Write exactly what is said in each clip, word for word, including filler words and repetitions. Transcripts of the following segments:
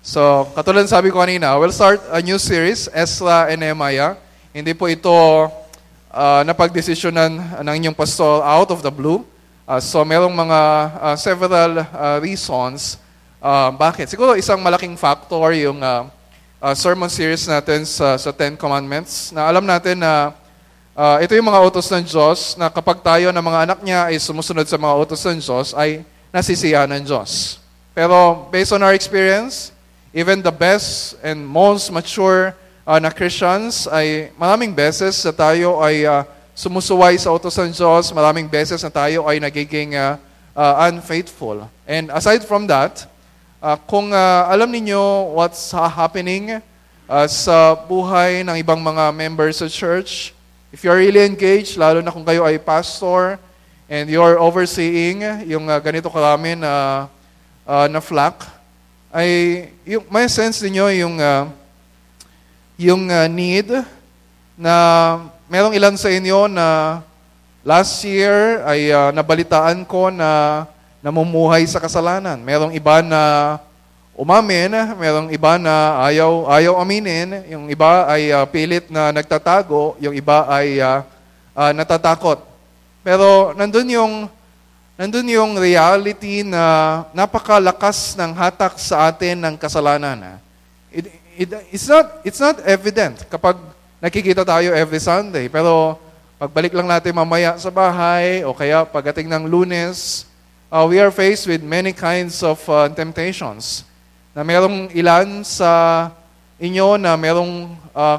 So, katulad sabi ko kanina, we'll start a new series, Ezra and Nehemiah. Hindi po ito uh, napagdesisyonan ng inyong pastor out of the blue. Uh, so, merong mga uh, several uh, reasons uh, bakit. Siguro isang malaking factor yung uh, uh, sermon series natin sa, sa Ten Commandments, na alam natin na uh, ito yung mga utos ng Diyos, na kapag tayo na mga anak niya ay sumusunod sa mga utos ng Diyos, ay nasisiyahan ng Diyos. Pero based on our experience, even the best and most mature uh, na Christians ay maraming beses na tayo ay uh, sumusuway sa utos ng Diyos, maraming beses na tayo ay nagiging uh, uh, unfaithful. And aside from that, uh, kung uh, alam niyo what's happening uh, sa buhay ng ibang mga members sa church, if you're really engaged, lalo na kung kayo ay pastor and you're overseeing yung uh, ganito karami na, uh, na flock, ay yung may sense niyo yung uh, yung uh, need na merong ilan sa inyo na last year ay uh, nabalitaan ko na namumuhay sa kasalanan. Merong iba na umamin, merong iba na ayaw ayaw aminin, yung iba ay uh, pilit na nagtatago, yung iba ay uh, uh, natatakot. Pero nandun yung Nandun yung reality na napakalakas ng hatak sa atin ng kasalanan. It, it, it's not it's not evident kapag nakikita tayo every Sunday. Pero pagbalik lang natin mamaya sa bahay o kaya pagdating ng Lunes, uh, we are faced with many kinds of uh, temptations. Na merong ilan sa inyo na merong uh,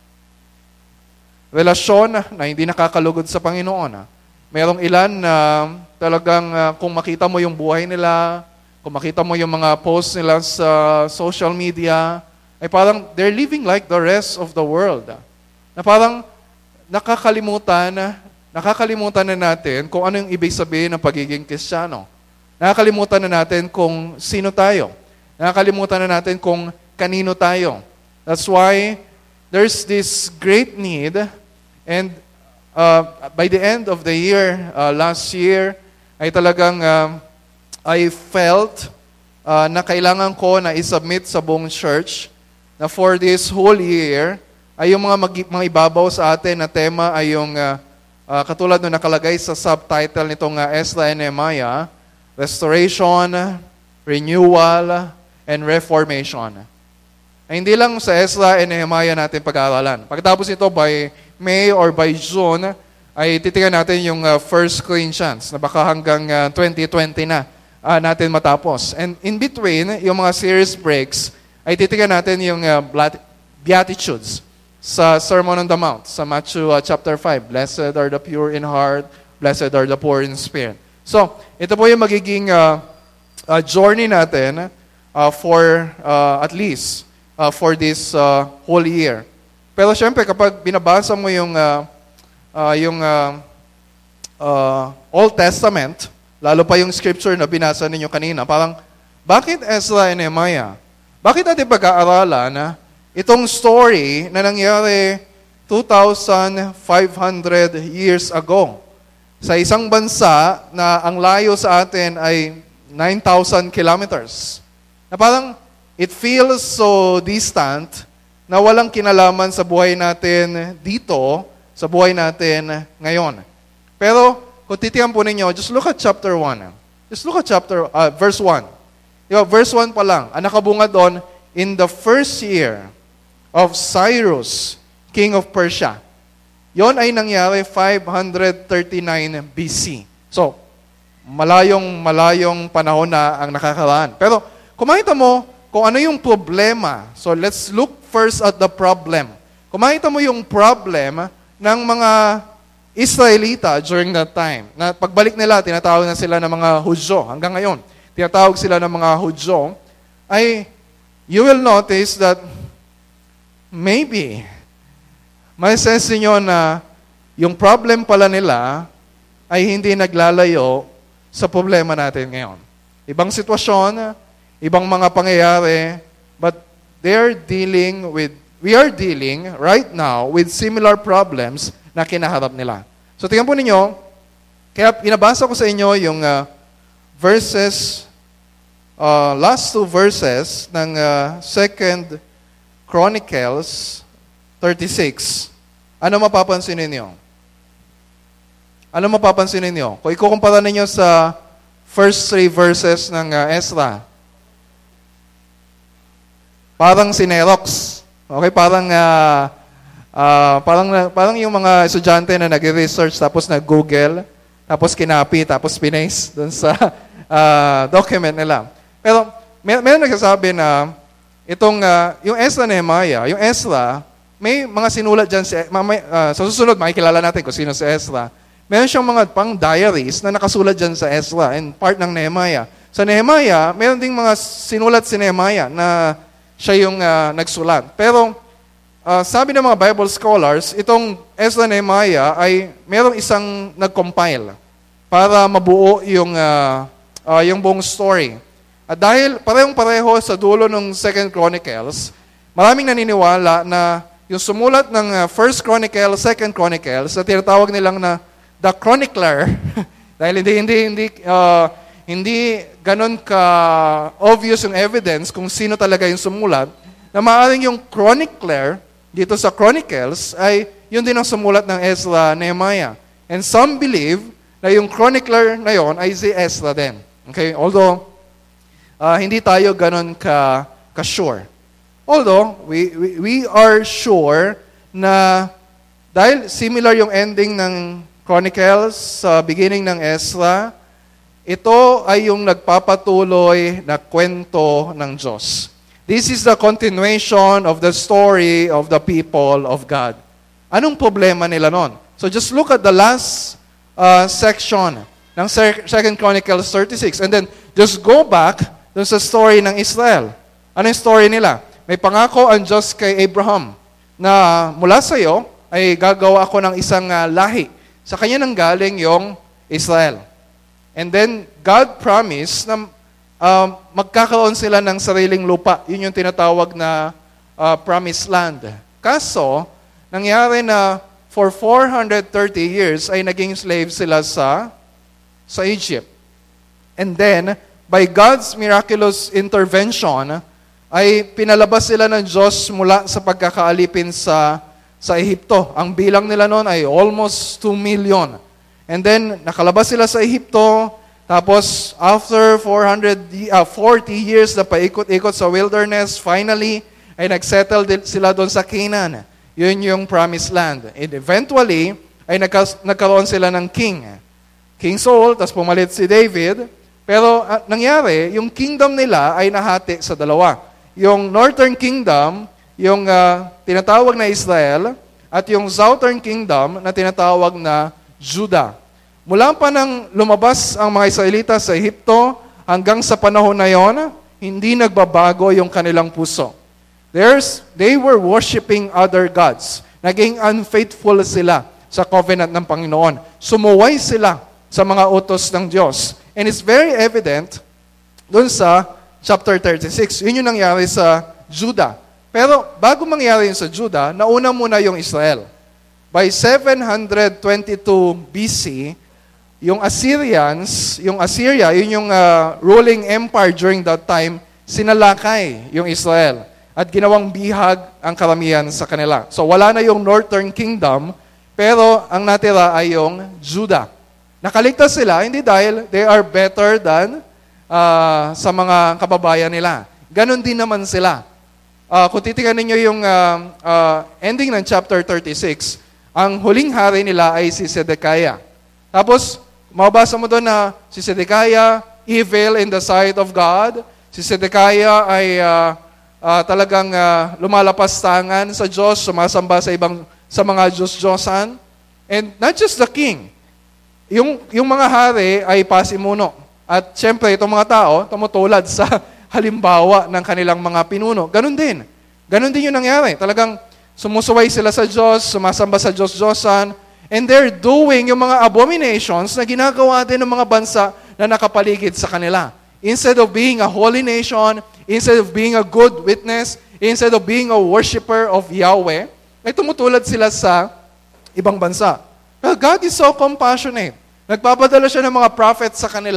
relasyon na hindi nakakalugod sa Panginoon. Merong ilan na talagang uh, kung makita mo yung buhay nila, kung makita mo yung mga posts nila sa social media, ay parang they're living like the rest of the world. Na parang nakakalimutan, nakakalimutan na natin kung ano yung ibig sabihin ng pagiging Kristiyano. Nakakalimutan na natin kung sino tayo. Nakakalimutan na natin kung kanino tayo. That's why there's this great need, and Uh, by the end of the year, uh, last year, ay talagang uh, I felt uh, na kailangan ko na isubmit sa buong church na for this whole year, ay yung mga, mag- mga ibabaw sa atin na tema ay yung uh, uh, katulad nung nakalagay sa subtitle nitong uh, Ezra and Nehemiah, Restoration, Renewal, and Reformation. Ay, hindi lang sa Ezra and Nehemiah natin pag-aaralan. Pagkatapos nito, by May or by June, ay titingnan natin yung uh, First Corinthians na baka hanggang uh, twenty twenty na uh, natin matapos. And in between, yung mga series breaks, ay titingnan natin yung uh, Beatitudes sa Sermon on the Mount, sa Matthew uh, chapter five. Blessed are the pure in heart, blessed are the poor in spirit. So, ito po yung magiging uh, uh, journey natin uh, for uh, at least uh, for this uh, whole year. Pero syempre, kapag binabasa mo yung, uh, uh, yung uh, uh, Old Testament, lalo pa yung scripture na binasa ninyo kanina, parang, bakit Ezra and Nehemiah? Bakit natin pag-aaralan na itong story na nangyari two thousand five hundred years ago sa isang bansa na ang layo sa atin ay nine thousand kilometers? Na parang, it feels so distant na walang kinalaman sa buhay natin dito, sa buhay natin ngayon. Pero, kung titiyan po ninyo, just look at chapter one. Just look at chapter, uh, verse one. Diba, verse one pa lang, ang nakabunga doon, in the first year of Cyrus, king of Persia. Yon ay nangyari five thirty-nine B C. So, malayong, malayong panahon na ang nakakaraan. Pero, kung makita mo, kung ano yung problema, so let's look first at the problem. Kung makita mo yung problem ng mga Israelita during that time, na pagbalik nila, tinatawag na sila ng mga Hudyo. Hanggang ngayon, tinatawag sila ng mga Hudyo, ay you will notice that maybe, may sense niyo na yung problem pala nila ay hindi naglalayo sa problema natin ngayon. Ibang sitwasyon, ibang mga pangyayari, but they're dealing with, we are dealing right now with similar problems na kinaharap nila. So tingnan po ninyo, kaya pinabasa ko sa inyo yung uh, verses uh, last two verses ng uh, Second Chronicles thirty-six, ano mapapansin ninyo? Ano mapapansin ninyo? Kung ikukumpara ninyo sa first three verses ng uh, Ezra, parang sinerox. Okay, parang uh, uh, parang parang yung mga estudyante na nag-research tapos nag-Google, tapos kinapi, tapos pinaste doon sa uh, document nila. Pero may meron nagsasabi na itong uh, yung Ezra Nehemiah, yung Ezra, may mga sinulat diyan si mamay, uh, sa susunod makikilala natin kung sino si Ezra. Meron siyang mga pang diaries na nakasulat diyan sa Ezra and part ng Nehemiah. Sa Nehemiah, meron ding mga sinulat si Nehemiah na siya yung uh, nagsulat. Pero uh, sabi ng mga Bible scholars, itong Ezra Nehemiah ay merong isang nag-compile para mabuo yung uh, uh, yung buong story. At dahil parehong-pareho sa dulo ng Second Chronicles, maraming naniniwala na yung sumulat ng uh, First Chronicles, Second Chronicles, na tinatawag nilang na the chronicler, dahil hindi hindi hindi uh, hindi ganun ka obvious yung evidence kung sino talaga yung sumulat, na maaaring yung chronicler dito sa Chronicles ay yun din ang sumulat ng Ezra Nehemiah. And some believe na yung chronicler na yon ay si Ezra din. Okay? Although uh, hindi tayo ganun ka ka sure. Although we, we we are sure na dahil similar yung ending ng Chronicles sa beginning ng Ezra, ito ay yung nagpapatuloy na kwento ng Diyos. This is the continuation of the story of the people of God. Anong problema nila nun? So just look at the last uh, section ng Second Chronicles thirty-six and then just go back dun sa story ng Israel. Ano yung story nila? May pangako ang Diyos kay Abraham na mula sa iyo ay gagawa ako ng isang uh, lahi. Sa kanya nang galing yung Israel. And then, God promised na uh, magkakaroon sila ng sariling lupa. Yun yung tinatawag na uh, promised land. Kaso, nangyari na for four hundred thirty years ay naging slave sila sa, sa Egypt. And then, by God's miraculous intervention, ay pinalabas sila ng Diyos mula sa pagkakaalipin sa sa Ehipto. Ang bilang nila noon ay almost two million. And then, nakalabas sila sa Ehipto, tapos after four hundred forty years na paikot-ikot sa wilderness, finally, ay nagsettle sila doon sa Canaan. Yun yung promised land. And eventually, ay nagka- nagkaroon sila ng king. King Saul, tapos pumalit si David. Pero uh, nangyari, yung kingdom nila ay nahati sa dalawa. Yung northern kingdom, yung uh, tinatawag na Israel, at yung southern kingdom na tinatawag na Judah. Mula pa nang lumabas ang mga Israelita sa Ehipto, hanggang sa panahon na yon, hindi nagbabago yung kanilang puso. There's, they were worshiping other gods. Naging unfaithful sila sa covenant ng Panginoon. Sumuway sila sa mga utos ng Diyos. And it's very evident dun sa chapter thirty-six. Yun yung nangyari sa Judah. Pero bago mangyari yun sa Judah, nauna muna yung Israel. By seven twenty-two B C, yung Assyrians, yung Assyria, yun yung uh, ruling empire during that time, sinalakay yung Israel at ginawang bihag ang karamihan sa kanila. So wala na yung northern kingdom, pero ang natira ay yung Judah. Nakaligtas sila, hindi dahil they are better than uh, sa mga kababayan nila. Ganon din naman sila. Uh, kung titingnan ninyo yung uh, uh, ending ng chapter thirty-six, ang huling hari nila ay si Zedekiah. Tapos, mabasa mo doon na si Zedekiah, evil in the sight of God. Si Zedekiah ay uh, uh, talagang uh, lumalapas tangan sa Diyos, sumasamba sa ibang sa mga Diyos-Diyosan. And not just the king. Yung, yung mga hari ay pasimuno. At syempre, itong mga tao, tumutulad sa halimbawa ng kanilang mga pinuno. Ganon din. Ganon din yung nangyari. Talagang sumusuway sila sa Diyos, sumasamba sa Diyos-Diyosan, and they're doing yung mga abominations na ginagawa din ng mga bansa na nakapaligid sa kanila. Instead of being a holy nation, instead of being a good witness, instead of being a worshiper of Yahweh, ay tumutulad sila sa ibang bansa. Well, God is so compassionate. Nagpapadala siya ng mga prophets sa kanila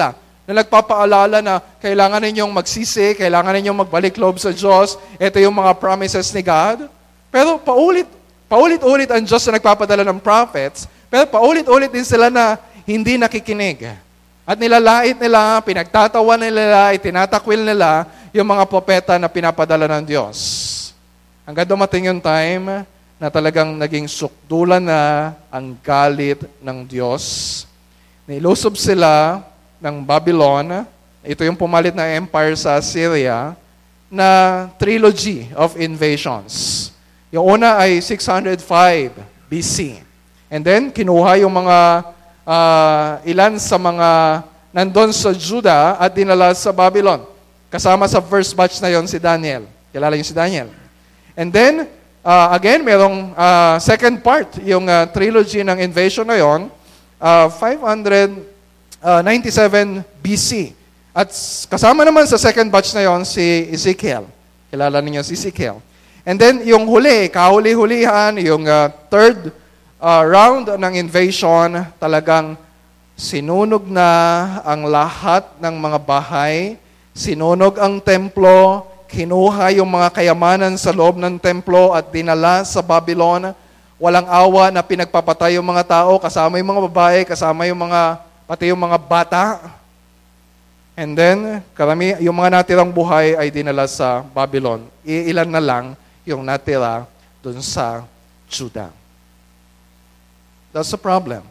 na nagpapaalala na kailangan ninyong magsisi, kailangan ninyong magbalik loob sa Diyos. Ito yung mga promises ni God. Pero paulit, paulit-ulit ang Diyos na nagpapadala ng prophets, pero paulit-ulit din sila na hindi nakikinig. At nilalait nila, pinagtatawa nila, itinatakwil nila yung mga propeta na pinapadala ng Diyos. Hanggang dumating yung time na talagang naging sukdulan na ang galit ng Diyos. Nilusob sila ng Babylon, ito yung pumalit na empire sa Syria, na trilogy of invasions. Yung una ay six hundred five B C. And then, kinuha yung mga uh, ilan sa mga nandun sa Judah at dinala sa Babylon. Kasama sa first batch na yon si Daniel. Kilala yung si Daniel. And then, uh, again, merong uh, second part, yung uh, trilogy ng invasion na yon, uh, five ninety-seven B C. At kasama naman sa second batch na yon si Ezekiel. Kilala niyo si Ezekiel. And then, yung huli, kahuli-hulihan, yung uh, third uh, round ng invasion, talagang sinunog na ang lahat ng mga bahay, sinunog ang templo, kinuha yung mga kayamanan sa loob ng templo at dinala sa Babylon. Walang awa na pinagpapatay yung mga tao, kasama yung mga babae, kasama yung mga, pati yung mga bata. And then, karami, yung mga natirang buhay ay dinala sa Babylon. Iilan na lang yung natira dun sa Judah. That's the problem.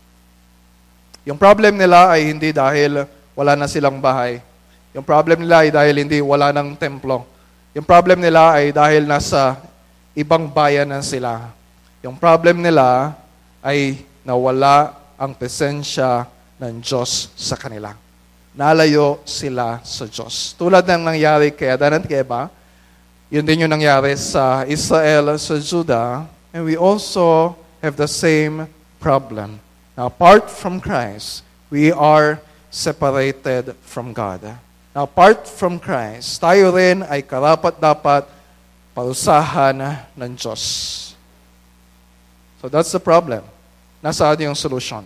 Yung problem nila ay hindi dahil wala na silang bahay. Yung problem nila ay dahil hindi wala ng templo. Yung problem nila ay dahil nasa ibang bayan na sila. Yung problem nila ay nawala ang presensya ng Diyos sa kanila. Nalayo sila sa Diyos. Tulad ng nangyari kay Adan at kay Eva, yun din yung nangyari sa Israel, sa Judah, and we also have the same problem. Now, apart from Christ, we are separated from God. Now, apart from Christ, tayo rin ay karapat-dapat parusahan ng Diyos. So that's the problem. Nasaan yung solution?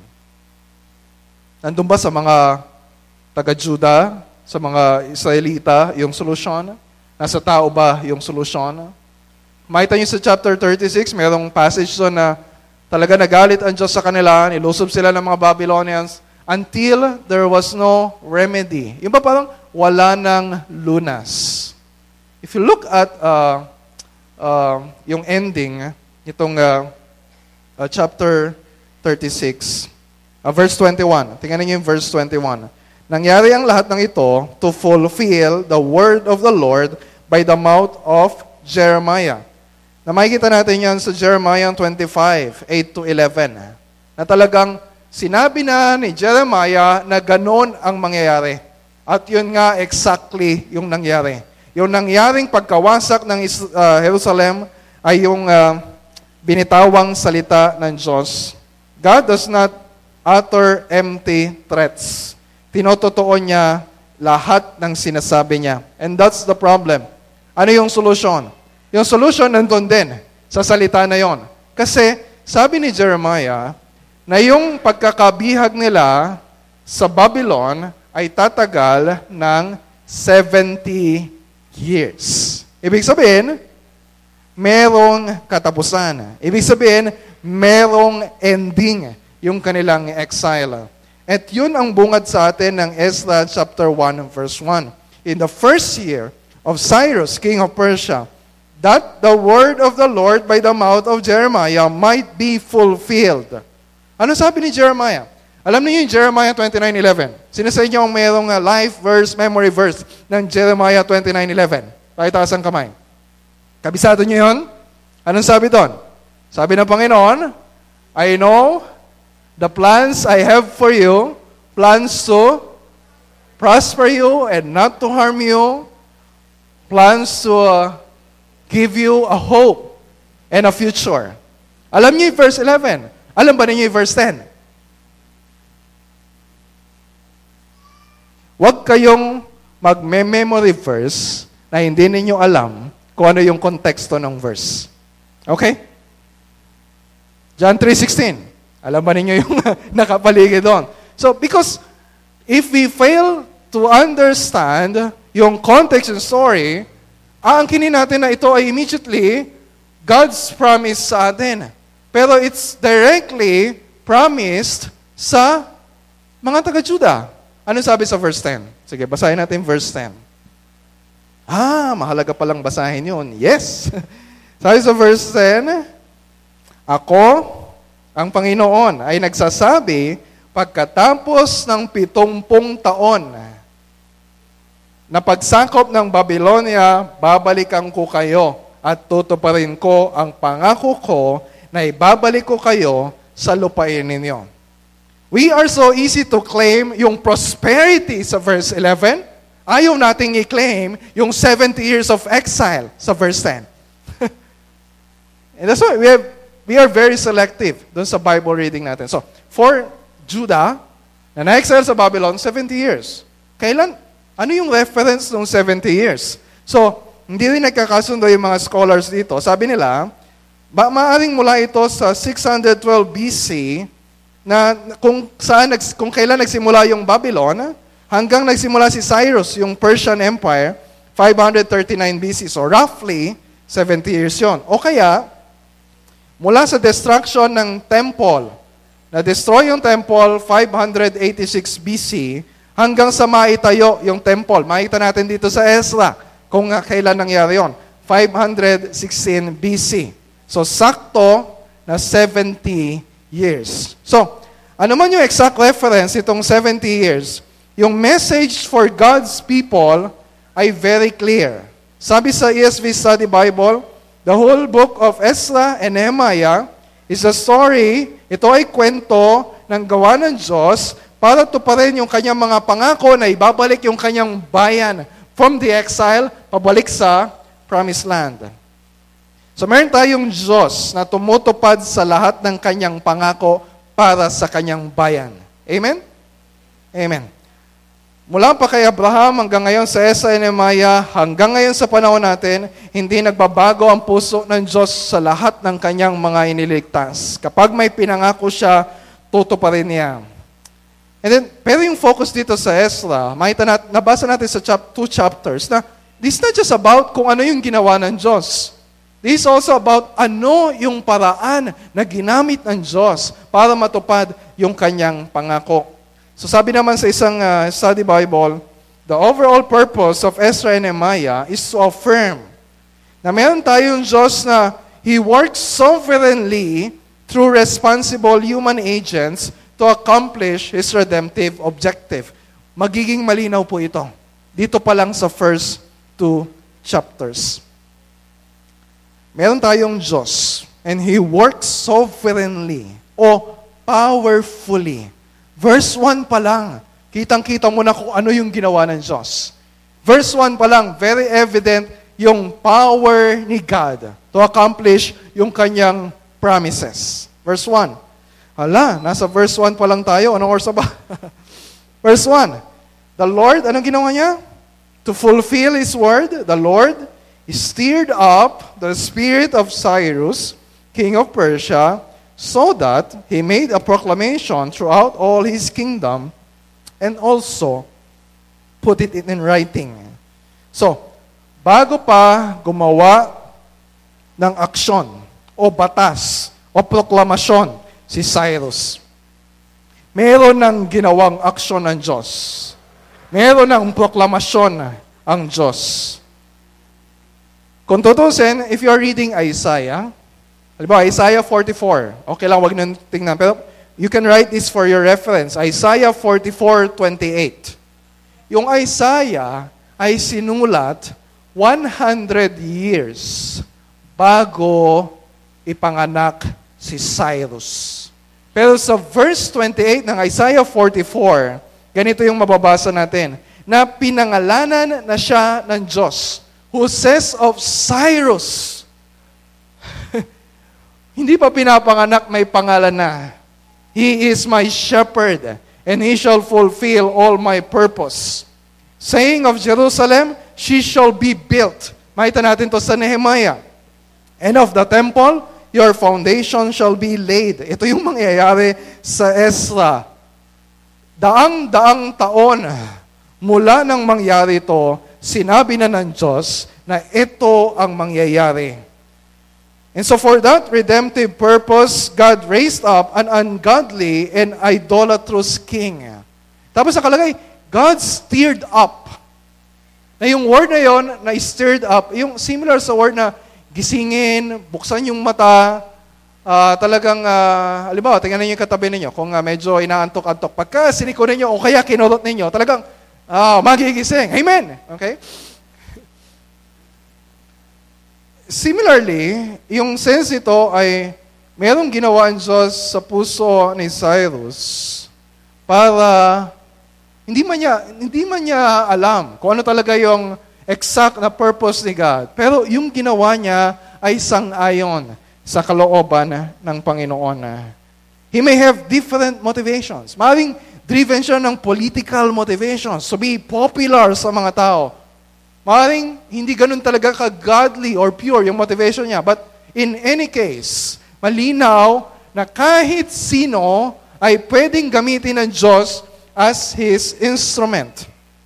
Nandun ba sa mga taga-Juda, sa mga Israelita, yung solution? Nasa tao ba yung solution? Makita niyo sa chapter thirty-six, mayroong passage doon na talaga nagalit ang Diyos sa kanila, nilusob sila ng mga Babylonians until there was no remedy. Yung ba parang wala ng lunas. If you look at uh, uh, yung ending, itong uh, uh, chapter thirty-six, uh, verse twenty-one. Tingnan niyo yung verse twenty-one. Nangyari ang lahat ng ito to fulfill the word of the Lord by the mouth of Jeremiah. Na makikita natin yan sa Jeremiah twenty-five, eight to eleven. Na talagang sinabi na ni Jeremiah na ganon ang mangyayari. At yun nga exactly yung nangyari. Yung nangyaring pagkawasak ng uh, Jerusalem ay yung uh, binitawang salita ng Diyos. God does not utter empty threats. Tinototoo niya lahat ng sinasabi niya. And that's the problem. Ano yung solusyon? Yung solution nandun din sa salita na yon. Kasi sabi ni Jeremiah na yung pagkakabihag nila sa Babylon ay tatagal ng seventy years. Ibig sabihin, merong katapusan. Ibig sabihin, merong ending yung kanilang exile. At yun ang bungad sa atin ng Ezra chapter one verse one. In the first year of Cyrus, king of Persia, that the word of the Lord by the mouth of Jeremiah might be fulfilled. Ano sabi ni Jeremiah? Alam niyo yung Jeremiah twenty-nine eleven. Sino sa inyo ang mayroong uh, life verse, memory verse ng Jeremiah twenty-nine eleven? Pakitaas ang kamay. Kabisado niyo yun? Anong sabi doon? Sabi ng Panginoon, I know the plans I have for you, plans to prosper you and not to harm you, plans to uh, give you a hope and a future. Alam niyo yung verse eleven. Alam ba niyo yung verse ten? Huwag kayong mag-memory verse na hindi ninyo alam kung ano yung konteksto ng verse. Okay? John three sixteen. Alam ba ninyo yung nakapaligid doon? So, because If we fail to understand yung context and story, aangkinin natin na ito ay immediately God's promise sa atin. Pero it's directly promised sa mga taga-Juda. Ano sabi sa verse ten? Sige, basahin natin verse ten. Ah, mahalaga palang basahin yun. Yes! Sabi sa verse ten, Ako, ang Panginoon, ay nagsasabi, pagkatapos ng pitumpung taon, na pagsakop ng Babylonia, babalikan ko kayo at tutuparin ko ang pangako ko na ibabalik ko kayo sa lupain ninyo. We are so easy to claim yung prosperity sa verse eleven. Ayaw nating i-claim yung seventy years of exile sa verse ten. And that's why we, have, we are very selective dun sa Bible reading natin. So, for Judah, na na-exile sa Babylon, seventy years. Kailan? Ano yung reference ng seventy years? So, hindi rin nagkakasundo yung mga scholars dito. Sabi nila, ba, maaring mula ito sa six twelve B C, na kung saan kung kailan nagsimula yung Babylon hanggang nagsimula si Cyrus, yung Persian Empire, five thirty-nine B C. So roughly seventy years 'yon. O kaya mula sa destruction ng temple, na destroy yung temple five eighty-six B C hanggang sa maitayo yung temple. Makita natin dito sa Ezra kung kailan nangyari 'yon, five sixteen B C. So sakto na seventy years. So, ano man yung exact reference itong seventy years, yung message for God's people ay very clear. Sabi sa E S V Study Bible, the whole book of Ezra and Nehemiah is a story, ito ay kwento ng gawa ng Diyos para tuparin yung kanyang mga pangako na ibabalik yung kanyang bayan from the exile, pabalik sa promised land. So meron tayong Diyos na tumutupad sa lahat ng kanyang pangako para sa kanyang bayan. Amen? Amen. Mula pa kay Abraham hanggang ngayon sa Ezra and Nehemiah, hanggang ngayon sa panahon natin, hindi nagbabago ang puso ng Diyos sa lahat ng kanyang mga iniligtas. Kapag may pinangako siya, tutuparin niya. And then, pero yung focus dito sa Ezra, makita natin, nabasa natin sa chap- two chapters na this is not just about kung ano yung ginawa ng Diyos. This is also about ano yung paraan na ginamit ng Diyos para matupad yung kanyang pangako. So sabi naman sa isang uh, study Bible, the overall purpose of Ezra and Nehemiah is to affirm na meron tayong Diyos na He works sovereignly through responsible human agents to accomplish His redemptive objective. Magiging malinaw po ito. Dito pa lang sa first two chapters. Meron tayong Diyos, and He works sovereignly o powerfully. Verse one pa lang, kitang-kita mo na kung ano yung ginawa ng Diyos. Verse one pa lang, very evident yung power ni God to accomplish yung kanyang promises. Verse one. Hala, nasa verse one pa lang tayo. Anong oras ba? Verse one. The Lord, anong ginawa niya? To fulfill His word, the Lord stirred up the spirit of Cyrus, king of Persia, so that he made a proclamation throughout all his kingdom and also put it in writing. So, bago pa gumawa ng aksyon o batas o proklamasyon si Cyrus, meron ng ginawang aksyon ng Diyos. Meron ng proklamasyon ang Diyos. Kung tutusin, if you're reading Isaiah, halimbawa, Isaiah forty-four, okay lang, wag nyo tingnan, pero you can write this for your reference. Isaiah forty-four twenty-eight. Yung Isaiah ay sinulat one hundred years bago ipanganak si Cyrus. Pero sa verse twenty-eight ng Isaiah forty-four, ganito yung mababasa natin, na pinangalanan na siya ng Diyos, who says of Cyrus, hindi pa pinapanganak, may pangalan na. He is my shepherd, and he shall fulfill all my purpose. Saying of Jerusalem, she shall be built. Makita natin to sa Nehemiah. And of the temple, your foundation shall be laid. Ito yung mangyayari sa Ezra. daang-daang taon mula nang mangyari ito, sinabi na ng Diyos na ito ang mangyayari. And so for that redemptive purpose, God raised up an ungodly and idolatrous king. Tapos nakalagay, God stirred up. Na yung word na yon, na stirred up, yung similar sa word na gisingin, buksan yung mata, uh, talagang, uh, halimbawa, tingnan ninyo yung katabi ninyo, kung uh, medyo inaantok-antok, pagka siniko ninyo o kaya kinulot ninyo, talagang, ah, uh, magigising. Amen! Okay? Similarly, yung sense nito ay merong ginawa ang Diyos sa puso ni Cyrus para hindi man niya, hindi man niya alam kung ano talaga yung exact na purpose ni God. Pero yung ginawa niya ay sang-ayon sa kalooban ng Panginoon. He may have different motivations. Maring driven siya ng political motivations to be popular sa mga tao. Maring hindi ganun talaga ka-godly or pure yung motivation niya. But in any case, malinaw na kahit sino ay pwedeng gamitin ng Diyos as His instrument.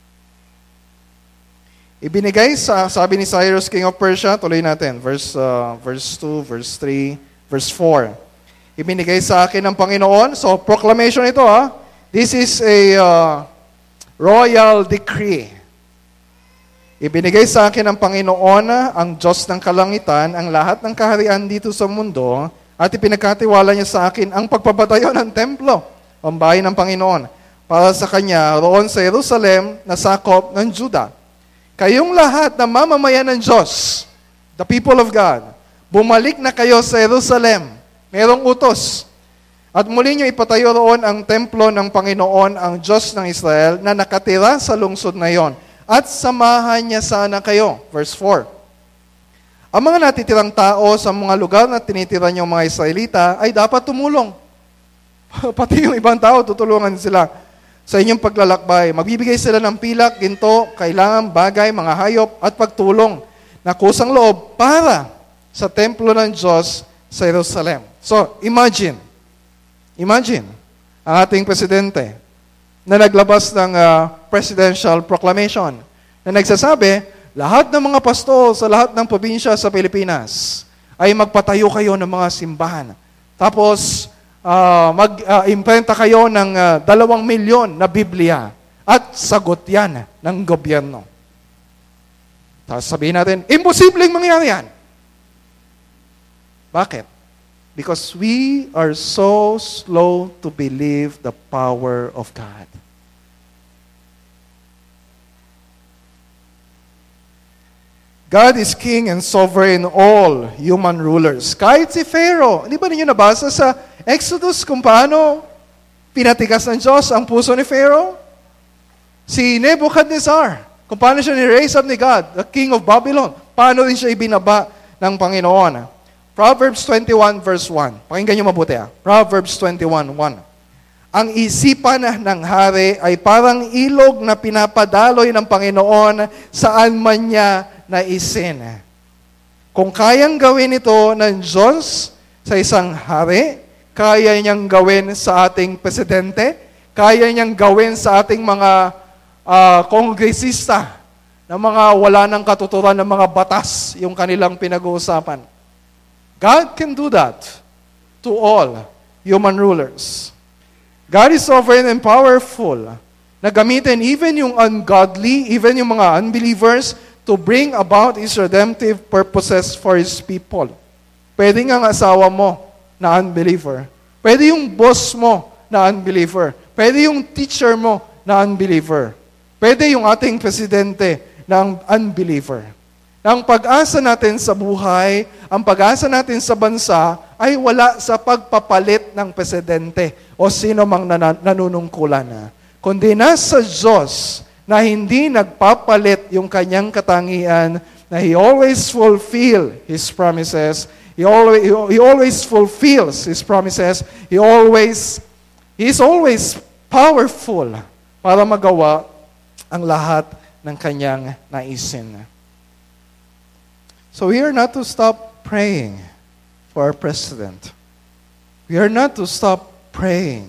Ibinigay sa, sabi ni Cyrus, King of Persia, tuloy natin, verse, uh, verse two, verse three, verse four. Ibinigay sa akin ng Panginoon, so proclamation ito ha, this is a uh, royal decree. Ibinigay sa akin ng Panginoon, ang Diyos ng kalangitan, ang lahat ng kaharian dito sa mundo, at ipinagkatiwala niya sa akin ang pagpapatayo ng templo, ang bahay ng Panginoon, para sa Kanya roon sa Jerusalem na sakop ng Juda. Kayong lahat na mamamayan ng Diyos, the people of God, bumalik na kayo sa Jerusalem. Merong utos. At muli niyo ipatayo roon ang templo ng Panginoon, ang Diyos ng Israel, na nakatira sa lungsod na yon. At samahan niya sana kayo. Verse four. Ang mga natitirang tao sa mga lugar na tinitira niyong mga Israelita ay dapat tumulong. Pati yung ibang tao, tutulungan sila sa inyong paglalakbay. Magbibigay sila ng pilak, ginto, kailangan, bagay, mga hayop, at pagtulong na kusang loob para sa templo ng Diyos sa Jerusalem. So, imagine, imagine, ang ating presidente na naglabas ng uh, presidential proclamation na nagsasabi, lahat ng mga pastol sa lahat ng probinsya sa Pilipinas ay magpatayo kayo ng mga simbahan. Tapos, Uh, mag-imprenta uh, kayo ng uh, dalawang milyon na Biblia at sagot yan ng gobyerno. Tapos sabihin natin, imposibleng mangyari yan. Bakit? Because we are so slow to believe the power of God. God is king and sovereign all human rulers. Kahit si Pharaoh, hindi ba ninyo nabasa sa Exodus kung paano pinatigas ng Diyos ang puso ni Pharaoh? Si Nebuchadnezzar, kung paano siya ni-raise up ni God, the king of Babylon, paano rin siya ibinaba ng Panginoon. Proverbs twenty-one verse one. Pakinggan niyo mabuti ah. Proverbs twenty-one one. Ang isipan ng hari ay parang ilog na pinapadaloy ng Panginoon saan man niya naisin. Kung kayang gawin ito ng Diyos sa isang hari, kaya niyang gawin sa ating presidente, kaya niyang gawin sa ating mga uh, kongresista na mga wala ng katuturan ng mga batas yung kanilang pinag-uusapan. God can do that to all human rulers. God is sovereign and powerful na gamitin even yung ungodly, even yung mga unbelievers to bring about His redemptive purposes for His people. Pwede nga ang asawa mo na unbeliever. Pwede yung boss mo na unbeliever. Pwede yung teacher mo na unbeliever. Pwede yung ating presidente na unbeliever. Ang pag-asa natin sa buhay, ang pag-asa natin sa bansa ay wala sa pagpapalit ng presidente o sino mang nan- nanunungkulan na. Kundi nasa Diyos na hindi nagpapalit yung kanyang katangian, na He always fulfill His promises. He always, he always fulfills His promises. He always, He is always powerful para magawa ang lahat ng kanyang naisin. So we are not to stop praying for our president. We are not to stop praying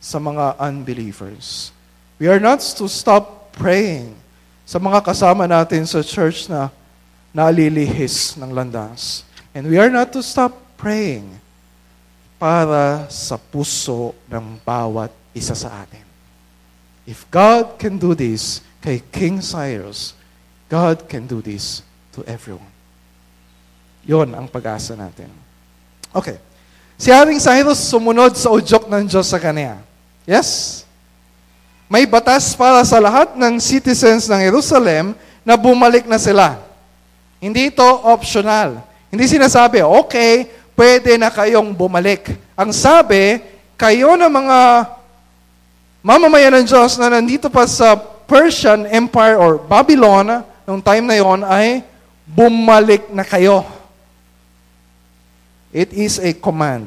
sa mga unbelievers. We are not to stop praying sa mga kasama natin sa church na nalilihis ng landas. And we are not to stop praying para sa puso ng bawat isa sa atin. If God can do this kay King Cyrus, God can do this to everyone. Yon ang pag-asa natin. Okay. Si Haring Cyrus sumunod sa udyok ng Diyos sa kanya. Yes? May batas para sa lahat ng citizens ng Jerusalem na bumalik na sila. Hindi ito optional. Hindi sinasabi, okay, pwede na kayong bumalik. Ang sabi, kayo na mga mamamayan ng Diyos na nandito pa sa Persian Empire or Babylon, nung time na yon ay bumalik na kayo. It is a command.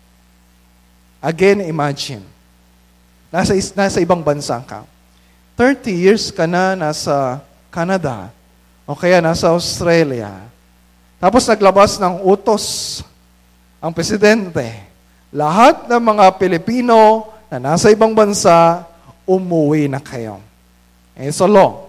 Again, imagine. Nasa, nasa ibang bansa ka. thirty years ka na nasa Canada o kaya nasa Australia. Tapos naglabas ng utos ang presidente. Lahat ng mga Pilipino na nasa ibang bansa, umuwi na kayo. Eh, so law.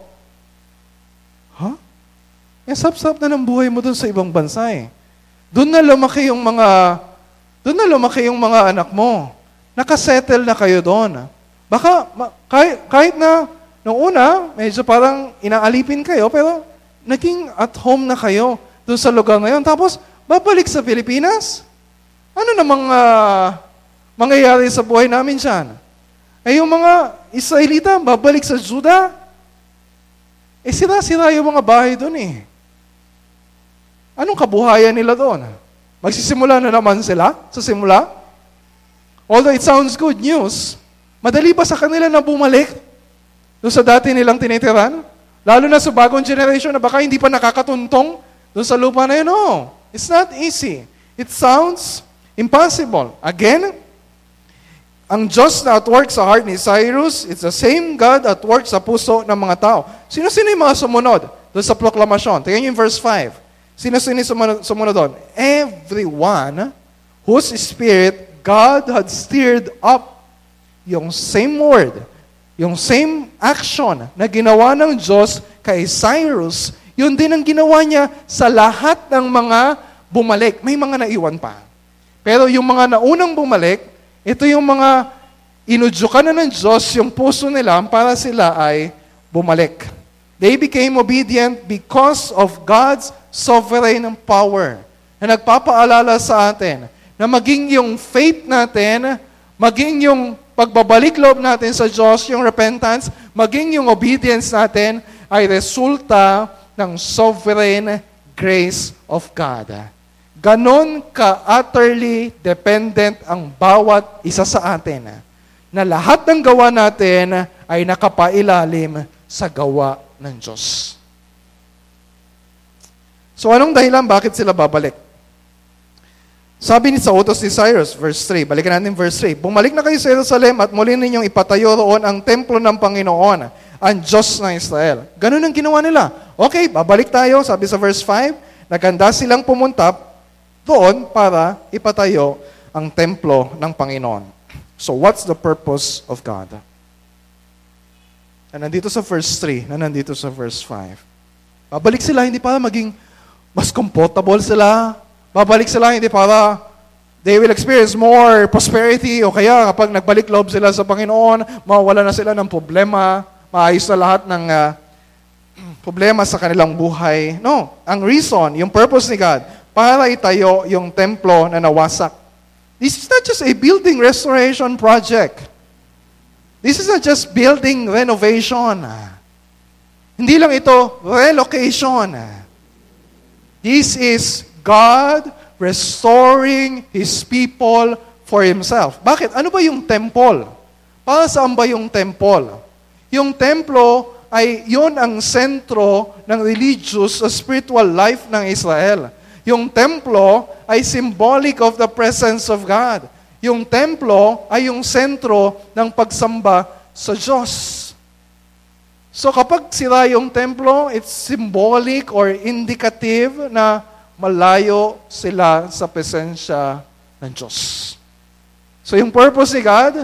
Huh? Eh, sap-sap na ng buhay mo dun sa ibang bansa eh. Doon na lumaki yung mga, doon na lumaki yung mga anak mo. Nakasettle na kayo doon. Baka, kahit, kahit na, noong una, medyo parang inaalipin kayo, pero naging at home na kayo doon sa lugar na yun. Tapos, babalik sa Pilipinas? Ano namang uh, mangyayari sa buhay namin dyan? Eh, yung mga Israelita, babalik sa Juda? Eh, sira-sira yung mga bahay doon eh. Anong kabuhayan nila doon? Magsisimula na naman sila sa simula? Although it sounds good news, madali ba sa kanila na bumalik doon sa dati nilang tinitiran? Lalo na sa bagong generation na baka hindi pa nakakatuntong doon sa lupa na yun. No, it's not easy. It sounds impossible. Again, ang Diyos na at work sa heart ni Cyrus, it's the same God at work sa puso ng mga tao. Sino-sino yung mga sumunod doon sa proklamasyon? Tingnan niyo yung verse five. Sino-sino yung sumunod, sumunod doon? Everyone whose spirit God had stirred up. Yung same word, yung same action na ginawa ng Diyos kay Cyrus, yun din ang ginawa niya sa lahat ng mga bumalik. May mga naiwan pa. Pero yung mga naunang bumalik, ito yung mga inudyukan na ng Diyos, yung puso nila para sila ay bumalik. They became obedient because of God's sovereign power na nagpapaalala sa atin na maging yung faith natin, maging yung pagbabalik loob natin sa Diyos, yung repentance, maging yung obedience natin ay resulta ng sovereign grace of God. Ganon ka-utterly dependent ang bawat isa sa atin na lahat ng gawa natin ay nakapailalim sa gawa ng Diyos. So anong dahilan bakit sila babalik? Sabi ni sa utos ni Cyrus, verse three, balikan natin verse three, bumalik na kayo sa Jerusalem at muli ninyong ipatayo roon ang templo ng Panginoon, ang Diyos ng Israel. Ganon ang ginawa nila. Okay, babalik tayo, sabi sa verse five, naganda silang pumunta doon para ipatayo ang templo ng Panginoon. So what's the purpose of God? Na nandito sa verse three, na nandito sa verse five. Babalik sila hindi para maging mas comfortable sila. Babalik sila hindi para they will experience more prosperity o kaya kapag nagbalik loob sila sa Panginoon, mawawala na sila ng problema, maayos na lahat ng uh, problema sa kanilang buhay. No, ang reason, yung purpose ni God, para itayo yung templo na nawasak. This is not just a building restoration project. This is not just building renovation. Hindi lang ito relocation. This is God restoring His people for Himself. Bakit? Ano ba yung temple? Para saan ba yung temple? Yung templo ay yun ang sentro ng religious o spiritual life ng Israel. Yung templo ay symbolic of the presence of God. Yung templo ay yung sentro ng pagsamba sa Diyos. So kapag sira yung templo, it's symbolic or indicative na malayo sila sa presensya ng Diyos. So yung purpose ni God,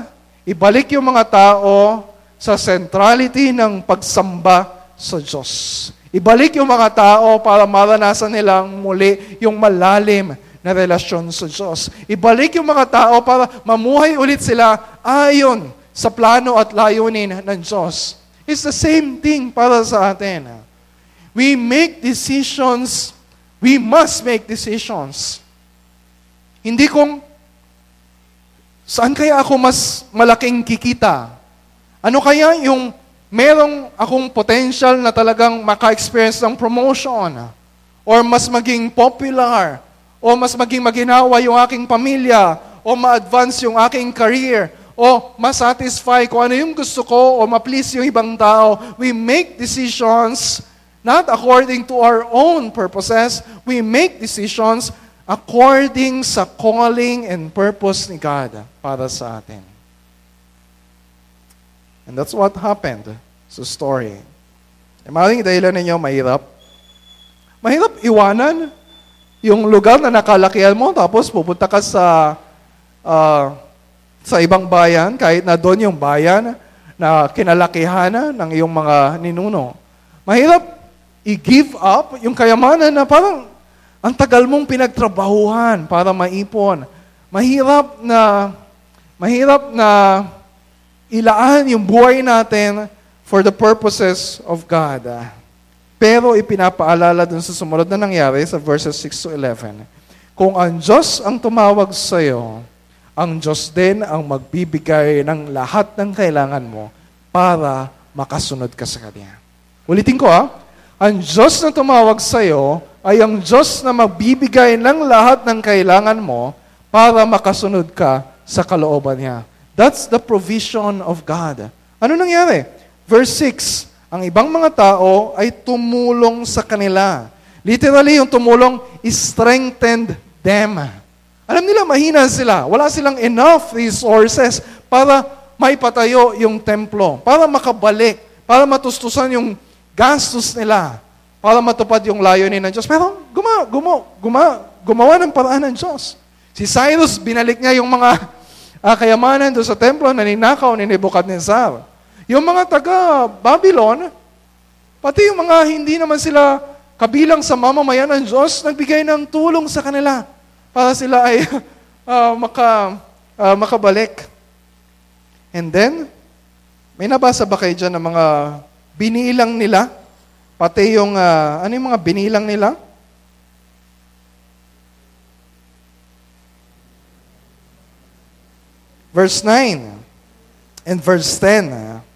Ibalik yung mga tao sa centrality ng pagsamba sa Diyos. Ibalik yung mga tao para maranasan nilang muli yung malalim na relasyon sa Diyos. Ibalik yung mga tao para mamuhay ulit sila ayon sa plano at layunin ng Diyos. It's the same thing para sa atin. We make decisions, we must make decisions. Hindi kung saan kaya ako mas malaking kikita? Ano kaya yung merong akong potential na talagang maka-experience ng promotion? Or mas maging popular? O mas maging maginawa yung aking pamilya? O ma-advance yung aking career? O ma-satisfy kung ano yung gusto ko? O ma-please yung ibang tao? We make decisions not according to our own purposes. We make decisions according sa calling and purpose ni God para sa atin. And that's what happened sa story. E maaaring dahilan ninyo, mahirap. Mahirap iwanan yung lugar na nakalakihan mo, tapos pupunta ka sa uh, sa ibang bayan, kahit na doon yung bayan na kinalakihan ng iyong mga ninuno. Mahirap i-give up yung kayamanan na parang ang tagal mong pinagtrabahuhan para maipon. Mahirap na mahirap na ilaan yung buhay natin for the purposes of God. Pero ipinapaalala dun sa sumunod na nangyari sa verses six to eleven. Kung ang Diyos ang tumawag sa iyo, ang Diyos din ang magbibigay ng lahat ng kailangan mo para makasunod ka sa Kanya. Ulitin ko ha, ang Diyos na tumawag sa iyo ay ang Diyos na magbibigay ng lahat ng kailangan mo para makasunod ka sa kalooban niya. That's the provision of God. Ano nangyari? Verse six, ang ibang mga tao ay tumulong sa kanila. Literally, yung tumulong strengthened them. Alam nila, mahina sila. Wala silang enough resources para maipatayo yung templo, para makabalik, para matustusan yung gastos nila, para matupad yung layunin ng Diyos. Pero guma, guma, guma, gumawa ng paraan ng Diyos. Si Cyrus, binalik niya yung mga uh, kayamanan doon sa templo na ninakaw ni Nebuchadnezzar. Yung mga taga-Babylon, pati yung mga hindi naman sila kabilang sa mamamayan ng Diyos, nagbigay ng tulong sa kanila para sila ay uh, maka, uh, makabalik. And then, may nabasa ba kayo dyan ng mga binilang nila? Pati yung, uh, ano yung mga binilang nila? Verse nine and verse ten.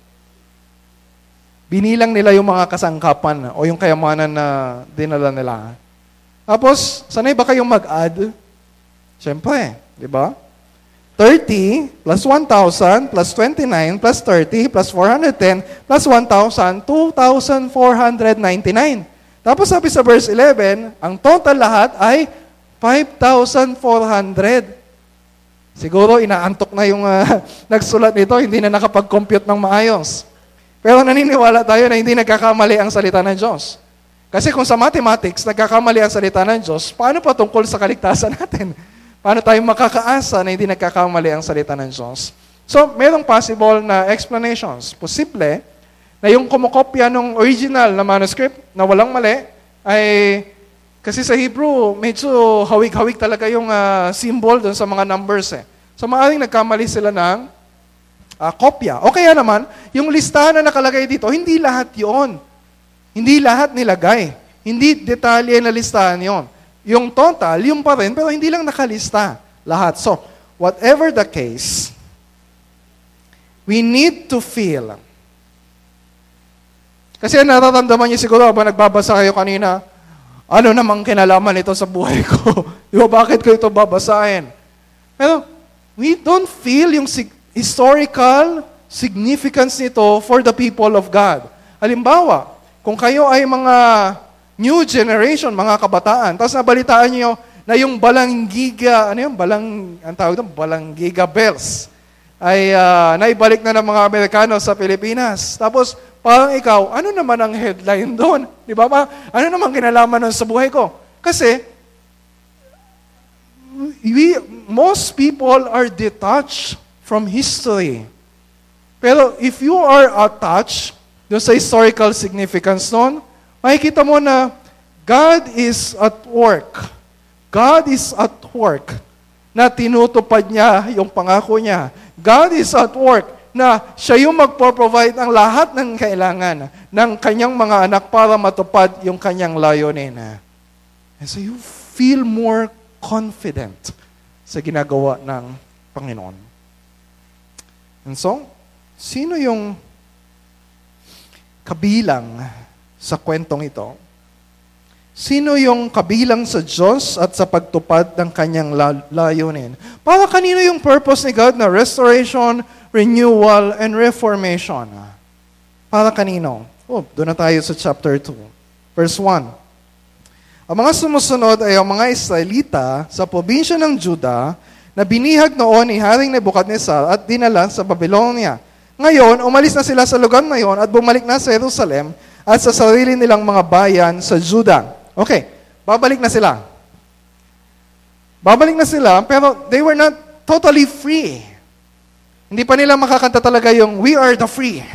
Binilang nila yung mga kasangkapan o yung kayamanan na dinala nila. Tapos, sanay ba kayong mag-add? Siyempre, di ba? thirty plus one thousand plus twenty-nine plus thirty plus four hundred ten plus one thousand, two thousand four hundred ninety-nine. Tapos sabi sa verse eleven, ang total lahat ay five thousand four hundred. Siguro inaantok na yung uh, nagsulat nito, hindi na nakapag-compute ng maayos. Pero naniniwala tayo na hindi nagkakamali ang salita ng Diyos. Kasi kung sa mathematics, nagkakamali ang salita ng Diyos, paano pa tungkol sa kaligtasan natin? Paano tayo makakaasa na hindi nagkakamali ang salita ng Diyos? So, mayroong possible na explanations. Posible na yung kumokopya ng original na manuscript na walang mali ay kasi sa Hebrew, medyo hawig-hawig talaga yung uh, symbol doon sa mga numbers. Eh. So, maaaring nagkamali sila ng uh, kopya. O kaya naman, yung listahan na nakalagay dito, hindi lahat yon. Hindi lahat nilagay. Hindi detalye na listahan yon. Yung total, yung pa rin, pero hindi lang nakalista lahat. So, whatever the case, we need to feel. Kasi nararamdaman niyo siguro, ba nagbabasa kayo kanina, ano namang kinalaman ito sa buhay ko? Di ba, bakit ko ito babasahin? Pero, we don't feel yung sig- historical significance nito for the people of God. Halimbawa, kung kayo ay mga new generation, mga kabataan, tapos nabalitaan niyo na yung balanggiga, ano yung balang, ang tawag doon, balanggiga bells, ay uh, naibalik na ng mga Amerikano sa Pilipinas. Tapos, parang ikaw, ano naman ang headline doon? Di ba ba? Ano naman kinalaman nun sa buhay ko? Kasi, we, most people are detached from history. Pero if you are attached doon sa historical significance noon, makikita mo na God is at work. God is at work na tinutupad niya yung pangako niya. God is at work na siya yung magpo-provide ang lahat ng kailangan ng kanyang mga anak para matupad yung kanyang layunin. And so you feel more confident sa ginagawa ng Panginoon. And so, sino yung kabilang sa kwentong ito? Sino yung kabilang sa Diyos at sa pagtupad ng kanyang layunin? Para kanino yung purpose ni God na restoration, renewal, and reformation? Para kanino? Oh, doon na tayo sa chapter two. Verse one. Ang mga sumusunod ay ang mga Israelita sa probinsya ng Juda na binihag noon ni Haring Nebuchadnezzar at dinala sa Babylonia. Ngayon, umalis na sila sa lugar na yon at bumalik na sa Jerusalem at sa sarili nilang mga bayan sa Juda. Okay, babalik na sila. Babalik na sila, pero they were not totally free. Hindi pa nila makakanta talaga yung, "We are the free."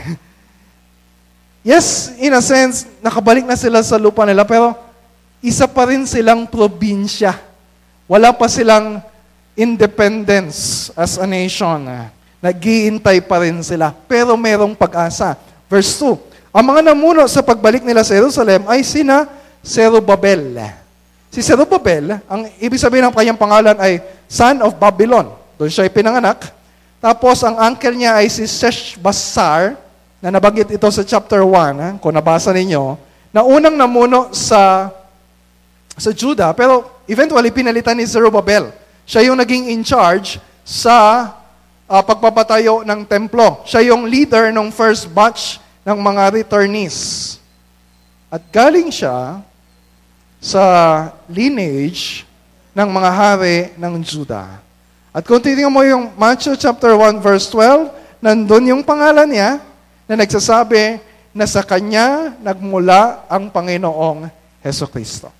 Yes, in a sense, nakabalik na sila sa lupa nila, pero isa pa rin silang probinsya. Wala pa silang independence as a nation. Nag-iintay pa rin sila, pero merong pag-asa. Verse two, ang mga namuno sa pagbalik nila sa Jerusalem ay sina Zerubbabel. Si Zerubbabel, ang ibig sabihin ng kanyang pangalan ay son of Babylon. Doon siya pinanganak. Tapos ang uncle niya ay si Sheshbazzar, na nabanggit ito sa chapter one, kung nabasa ninyo, na unang namuno sa sa Judah, pero eventually pinalitan ni Zerubbabel. Siya yung naging in charge sa uh, pagpapatayo ng templo. Siya yung leader ng first batch ng mga returnees. At galing siya sa lineage ng mga hari ng Judah. At kung titingnan mo yung Matthew chapter one verse twelve, nandun yung pangalan niya na nagsasabi na sa kanya nagmula ang Panginoong Hesukristo.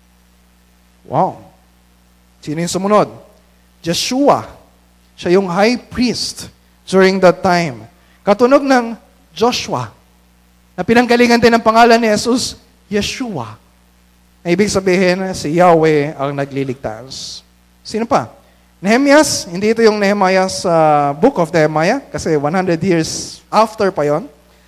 Wow! Sino yung sumunod? Joshua. Siya yung high priest during that time. Katunog ng Joshua, na pinanggalingan din ang pangalan ni Jesus, Yeshua. Na ibig sabihin, si Yahweh ang nagliligtas. Sino pa? Nehemias, hindi ito yung Nehemiah sa Book of Nehemiah, kasi one hundred years after pa yon.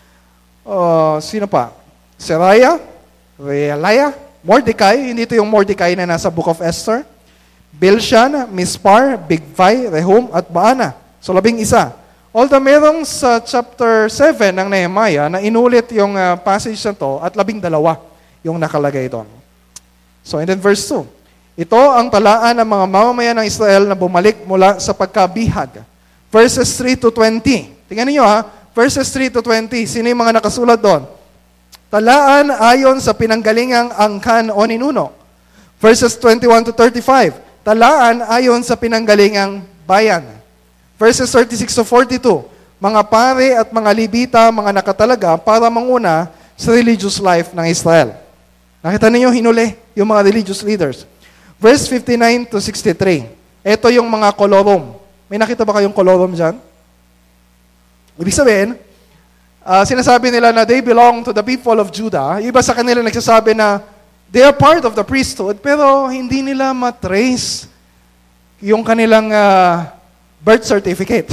Uh, sino pa? Seraiah, Realiah, Mordecai, hindi ito yung Mordecai na nasa Book of Esther. Bilshan, Mispar, Bigvai, Rehum, at Baana. So, labing isa. Although merong sa chapter seven ng Nehemiah na inulit yung uh, passage na to at labing dalawa yung nakalagay doon. So, and then verse two. Ito ang talaan ng mga mamamayan ng Israel na bumalik mula sa pagkabihag. Verses three to twenty. Tingnan niyo ha, verses three to twenty. Sino yung mga nakasulat doon? Talaan ayon sa pinanggalingang angkan o ninuno. Verses twenty-one to thirty-five. Talaan ayon sa pinanggalingang bayan. Verses thirty-six to forty-two. Mga pare at mga Libita, mga nakatalaga para manguna sa religious life ng Israel. Nakita niyo hinuli yung mga religious leaders. Verse fifty-nine to sixty-three. Ito yung mga kolorom. May nakita ba kayong kolorom dyan? Ibig sabihin, uh, sinasabi nila na they belong to the people of Judah. Yung iba sa kanila nagsasabi na they are part of the priesthood, pero hindi nila matrace yung kanilang uh, birth certificate.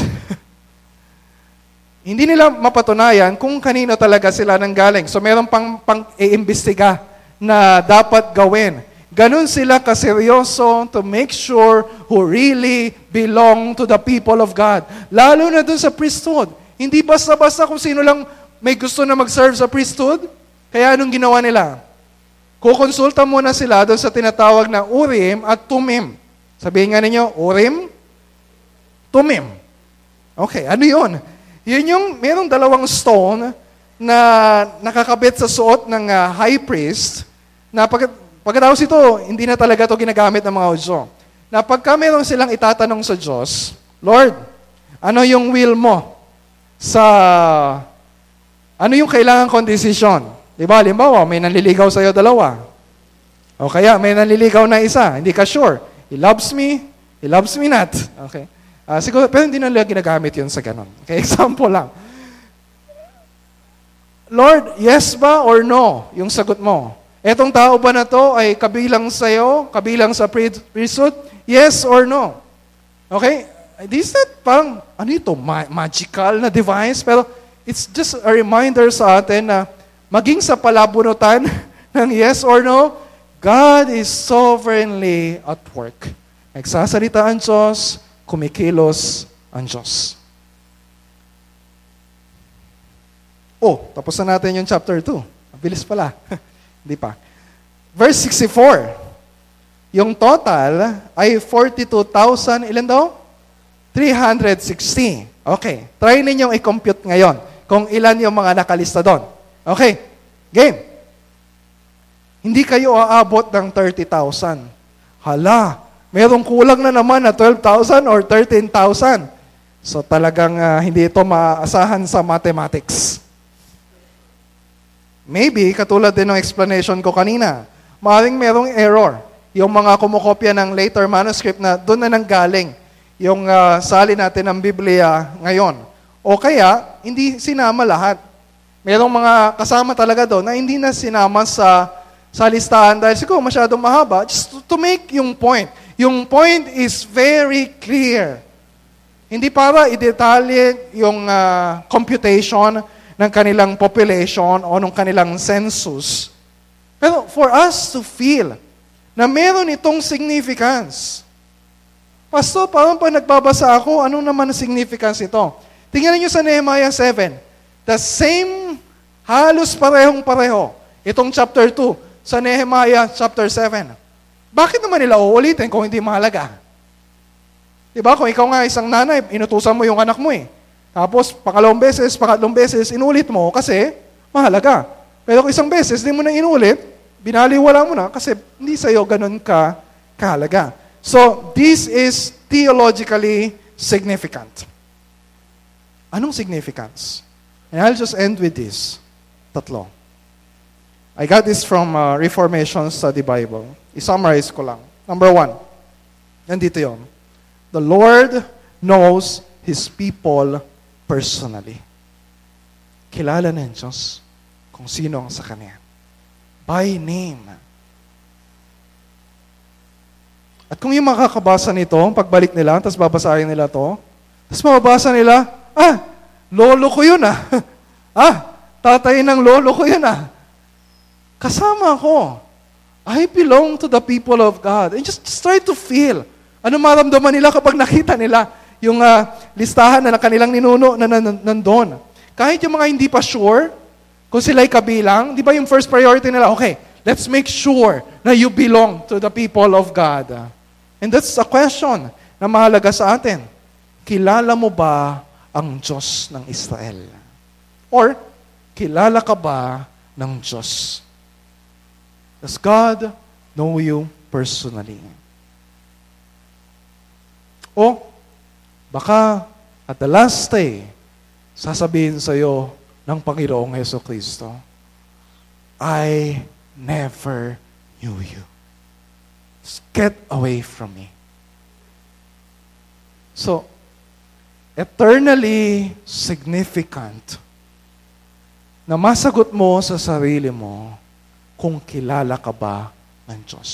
Hindi nila mapatunayan kung kanino talaga sila nanggaling. So meron pang, pang i-imbestiga na dapat gawin. Ganun sila kaseryoso to make sure who really belong to the people of God. Lalo na dun sa priesthood. Hindi basta-basta kung sino lang may gusto na mag-serve sa priesthood. Kaya anong ginawa nila? Kukonsulta muna sila doon sa tinatawag na Urim at Tumim. Sabihin nga ninyo, Urim, Tumim. Okay, ano yun? Yun yung, merong dalawang stone na nakakabit sa suot ng uh, high priest na pag, pagkatapos ito, hindi na talaga ito ginagamit ng mga Hudyo. Na pagka meron silang itatanong sa Diyos, Lord, ano yung will mo sa, ano yung kailangan kong desisyon? Diba, halimbawa, may nanliligaw sa'yo dalawa. O kaya, may nanliligaw na isa. Hindi ka sure. He loves me, he loves me not. Okay. Uh, siguro, pero hindi na nila ginagamit yun sa ganun. Okay, example lang. Lord, yes ba or no? Yung sagot mo. Etong tao ba na to ay kabilang sa'yo, kabilang sa priesthood? Yes or no? Okay? This is not parang, ano ito, ma- magical na device, pero it's just a reminder sa atin na maging sa palabunutan ng yes or no, God is sovereignly at work. Nagsasalita ang Diyos, kumikilos ang Diyos. Oh, tapos na natin yung chapter two. Bilis pala. Hindi pa. Verse sixty-four. Yung total ay forty-two thousand, ilan daw? three hundred sixty. Okay. Try ninyong i-compute ngayon kung ilan yung mga nakalista doon. Okay. Game. Hindi kayo aabot ng thirty thousand. Hala, merong kulang na naman na twelve thousand or thirteen thousand. So talagang uh, hindi ito maasahan sa mathematics. Maybe, katulad din ng explanation ko kanina, maaaring merong error. Yung mga kumukopya ng later manuscript na doon na nanggaling yung uh, sali natin ng Biblia ngayon. O kaya, hindi sinama lahat. Merong mga kasama talaga doon na hindi na sinama sa, sa listahan dahil siguro masyadong mahaba. Just to, to make yung point. Yung point is very clear. Hindi para i-detalye yung uh, computation ng kanilang population o ng kanilang census. Pero for us to feel na meron itong significance. Pastor, parang pag nagbabasa ako, ano naman ang significance ito? Tingnan niyo sa Nehemiah seven. The same, halos parehong-pareho. Itong chapter two sa Nehemiah chapter seven. Bakit naman nila uulitin kung hindi mahalaga? Diba? Kung ikaw nga isang nanay, inutusan mo yung anak mo eh. Tapos, pangalawang beses, pangatlong beses, inulit mo kasi mahalaga. Pero kung isang beses, di mo na inulit, binaliwala mo na kasi hindi sa'yo ganun ka kahalaga. So, this is theologically significant. Anong significance? And I'll just end with this. Tatlo. I got this from uh, Reformation Study Bible. I-summarize ko lang. Number one. Nandito yun. The Lord knows His people personally. Kilala ng Diyos kung sino ang sa Kanya. By name. At kung yung makakabasa nito, pagbalik nila, tapos babasahin nila to, tapos mababasa nila, ah, lolo ko yun ah. ah, tatay ng lolo ko yun ah. Kasama ko. I belong to the people of God. And just, just try to feel. Ano maramdaman nila kapag nakita nila yung uh, listahan na kanilang ninuno na nandun. Kahit yung mga hindi pa sure, kung sila'y kabilang, di ba yung first priority nila, okay, let's make sure na you belong to the people of God. And that's a question na mahalaga sa atin. Kilala mo ba ang Diyos ng Israel? Or, kilala ka ba ng Diyos? Does God know you personally? O, baka at the last day, sasabihin sa iyo ng Panginoong Jesucristo, I never knew you. Just get away from me. So, eternally significant na masagot mo sa sarili mo kung kilala ka ba ng Diyos.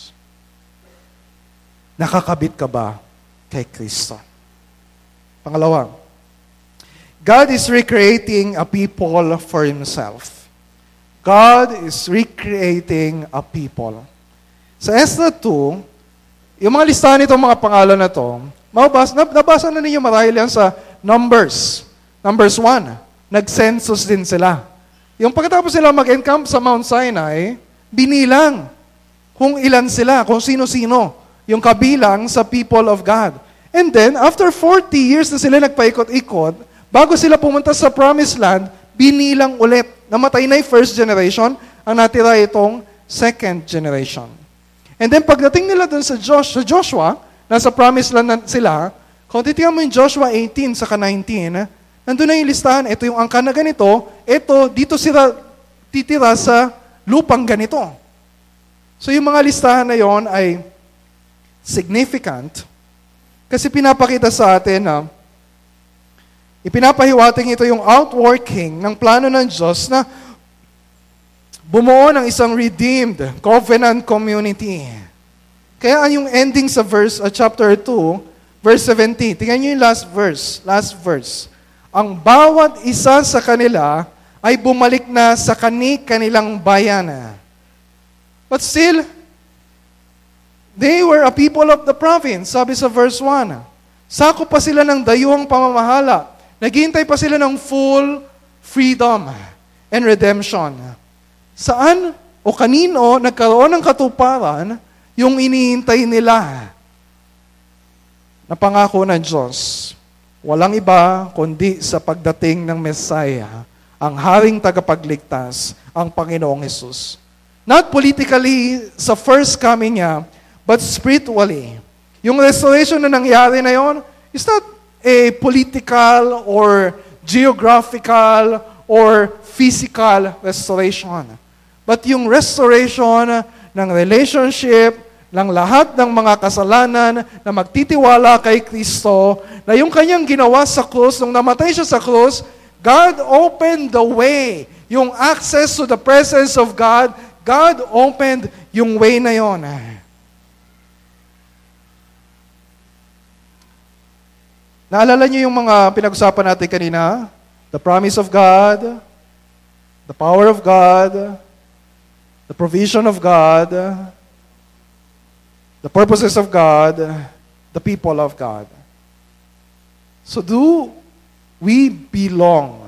Nakakabit ka ba kay Kristo? Pangalawa, God is recreating a people for Himself. God is recreating a people. Sa Ezra two, yung mga listahan nitong mga pangalan na to, mabasa, nabasa na ninyo marahil yan sa Numbers. Numbers one, nag-census din sila. Yung pagkatapos sila mag-encamp sa Mount Sinai, binilang kung ilan sila, kung sino-sino yung kabilang sa people of God. And then, after forty years na sila nagpaikot-ikot, bago sila pumunta sa Promised Land, binilang ulit. Namatay na yung first generation, ang natira itong second generation. And then, pagdating nila dun sa, Josh, sa Joshua, nasa Promised Land na sila, kung titingnan mo yung Joshua eighteen saka nineteen, nandun na yung listahan, ito yung angkan na ganito, ito, dito sila titira sa lupang ganito. So, yung mga listahan na yon ay significant kasi pinapakita sa atin na Ipinapahiwating ito yung outworking ng plano ng Diyos na bumuo ng isang redeemed covenant community. Kaya yung ending sa verse uh, chapter two, verse seventeen, tingnan niyo yung last verse, last verse. Ang bawat isa sa kanila ay bumalik na sa kani-kanilang bayan. But still, they were a people of the province, sabi sa verse one. Sakop pa sila ng dayuhang pamamahala. Naghihintay pa sila ng full freedom and redemption. Saan o kanino nagkaroon ng katuparan yung inihintay nila na pangako ng Diyos? Walang iba kundi sa pagdating ng Messiah, ang Haring Tagapagligtas, ang Panginoong Hesus. Not politically sa first coming niya, but spiritually. Yung restoration na nangyari na yon is not a political or geographical or physical restoration. But yung restoration ng relationship ng lahat ng mga kasalanan na magtitiwala kay Kristo, na yung kanyang ginawa sa krus, nung namatay siya sa krus, God opened the way. Yung access to the presence of God, God opened yung way na yon. Naalala niyo yung mga pinag-usapan natin kanina? The promise of God, the power of God, the provision of God, the purposes of God, the people of God. So do we belong?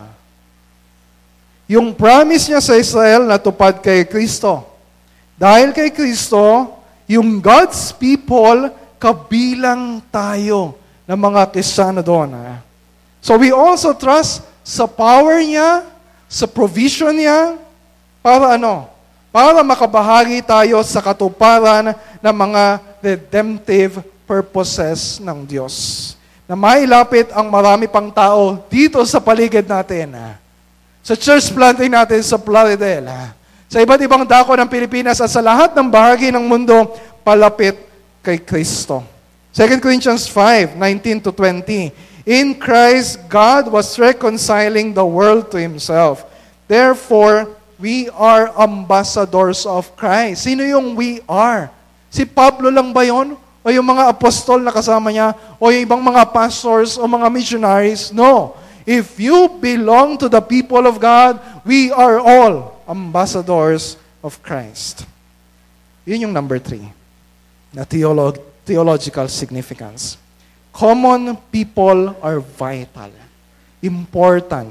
Yung promise niya sa Israel natupad kay Kristo. Dahil kay Kristo, yung God's people, kabilang tayo ng mga Kristiyano doon. So we also trust sa power niya, sa provision niya, para ano? Para makabahagi tayo sa katuparan ng mga redemptive purposes ng Diyos. Na mailapit ang marami pang tao dito sa paligid natin. Sa church planting natin sa Plaridel. Sa iba't ibang dako ng Pilipinas at sa lahat ng bahagi ng mundo, palapit kay Kristo. Second Corinthians five, nineteen to twenty. In Christ, God was reconciling the world to Himself. Therefore, we are ambassadors of Christ. Sino yung we are? Si Pablo lang ba yun? O yung mga apostol na kasama niya? O yung ibang mga pastors o mga missionaries? No. If you belong to the people of God, we are all ambassadors of Christ. Yun yung number three na theolog theological significance. Common people are vital, important,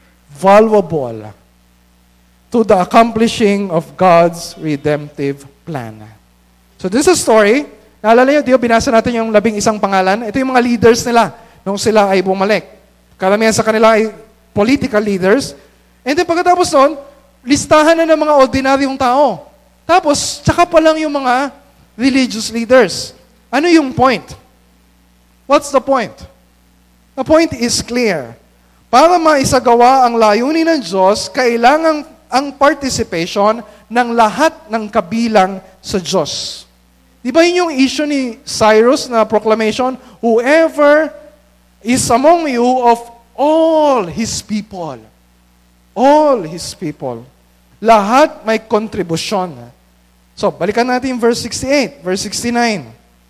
valuable to the accomplishing of God's redemptive plan. So this is a story. Naalala niyo, di ba, binasa natin yung labing isang pangalan? Ito yung mga leaders nila nung sila ay bumalik. Karamihan sa kanila ay political leaders. And then pagkatapos nun, listahan na ng mga ordinaryong tao. Tapos, tsaka pa lang yung mga religious leaders. Ano yung point? What's the point? The point is clear. Para maisagawa ang layunin ng Diyos, kailangan ang participation ng lahat ng kabilang sa Diyos. Di ba yun yung issue ni Cyrus na proclamation? Whoever is among you of all His people. All His people. Lahat may kontribusyon. So, balikan natin verse sixty-eight, verse sixty-nine.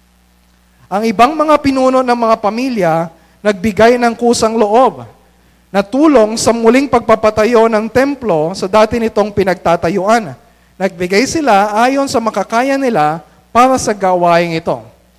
Ang ibang mga pinuno ng mga pamilya nagbigay ng kusang loob na tulong sa muling pagpapatayo ng templo sa dati nitong pinagtatayuan. Nagbigay sila ayon sa makakaya nila para sa gawaing ito.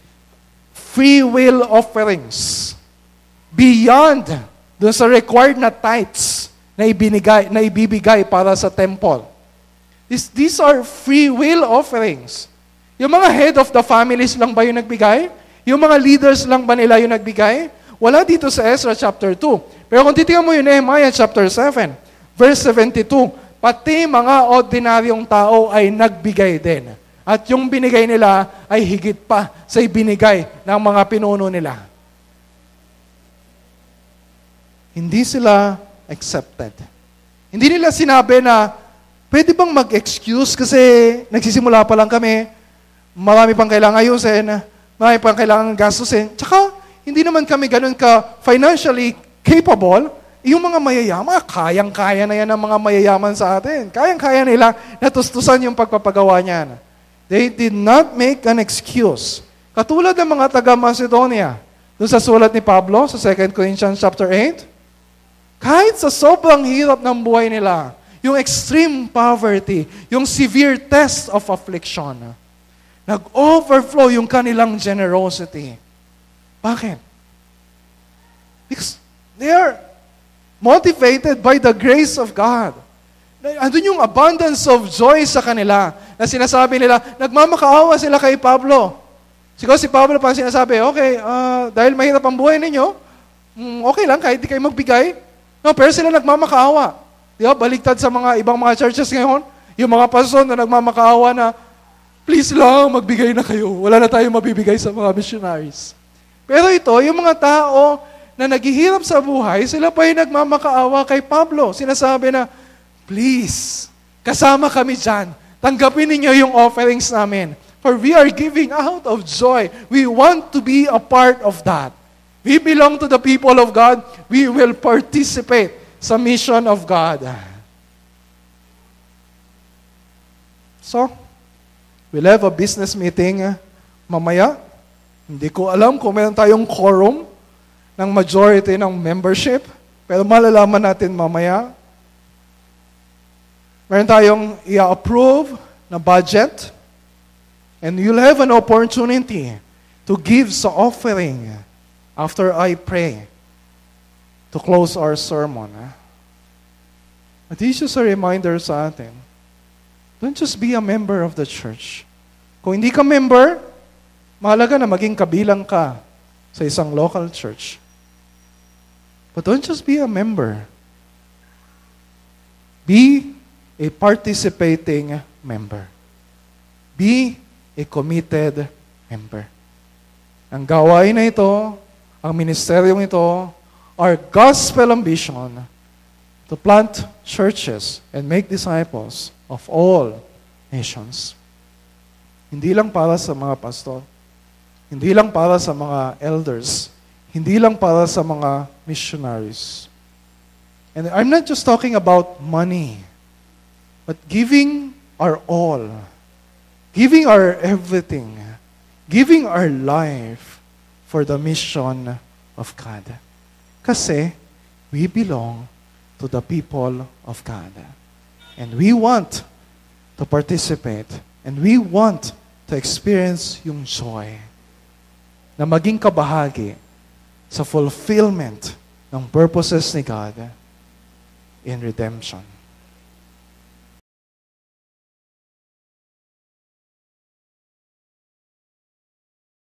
Free will offerings. Beyond dun sa required na tithes na, ibinigay, na ibibigay para sa temple. These, these are free will offerings. Yung mga head of the families lang ba yung nagbigay? Yung mga leaders lang ba nila yung nagbigay? Wala dito sa Ezra chapter two. Pero kung titingnan mo yung Nehemiah chapter seven, verse seventy-two, pati mga ordinaryong tao ay nagbigay din. At yung binigay nila ay higit pa sa ibinigay ng mga pinuno nila. Hindi sila accepted. Hindi nila sinabi na, pwede bang mag-excuse kasi nagsisimula pa lang kami, marami pang kailangan ayusin, marami pang kailangan gastusin. Tsaka, hindi naman kami ganun ka financially capable, yung mga mayayaman, kayang-kaya na yan ng mga mayayaman sa atin. Kayang-kaya nila natustusan yung pagpapagawa niyan. They did not make an excuse. Katulad ng mga taga-Macedonia, doon sa sulat ni Pablo, sa Second Corinthians chapter eight, kahit sa sobrang hirap ng buhay nila, yung extreme poverty, yung severe test of affliction, nag-overflow yung kanilang generosity. Bakit? Because they are motivated by the grace of God. Andun yung abundance of joy sa kanila na sinasabi nila, nagmamakaawa sila kay Pablo. Siguro si Pablo pa sinasabi, okay, uh, dahil mahirap ang buhay ninyo, mm, okay lang kahit di kayo magbigay. No, pero sila nagmamakaawa. Di ba? Baligtad sa mga ibang mga churches ngayon, yung mga pastor na nagmamakaawa na, please lang, magbigay na kayo. Wala na tayong mabibigay sa mga missionaries. Pero ito, yung mga tao na naghihirap sa buhay, sila pa yung nagmamakaawa kay Pablo. Sinasabi na, please, kasama kami dyan. Tanggapin ninyo yung offerings namin. For we are giving out of joy. We want to be a part of that. We belong to the people of God. We will participate sa mission of God. So, we'll have a business meeting mamaya. Hindi ko alam kung meron tayong quorum ng majority ng membership. Pero malalaman natin mamaya. Meron tayong i-approve na budget. And you'll have an opportunity to give sa offering after I pray to close our sermon. But this is a reminder sa atin. Don't just be a member of the church. Kung hindi ka member, mahalaga na maging kabilang ka sa isang local church. But don't just be a member. Be a participating member. Be a committed member. Ang gawain na ito, ang ministeryong ito, our gospel ambition to plant churches and make disciples of all nations. Hindi lang para sa mga pastor, hindi lang para sa mga elders, hindi lang para sa mga missionaries. And I'm not just talking about money, but giving our all, giving our everything, giving our life for the mission of God. Kasi we belong to the people of God. And we want to participate and we want to experience yung joy na maging kabahagi sa fulfillment ng purposes ni God in redemption.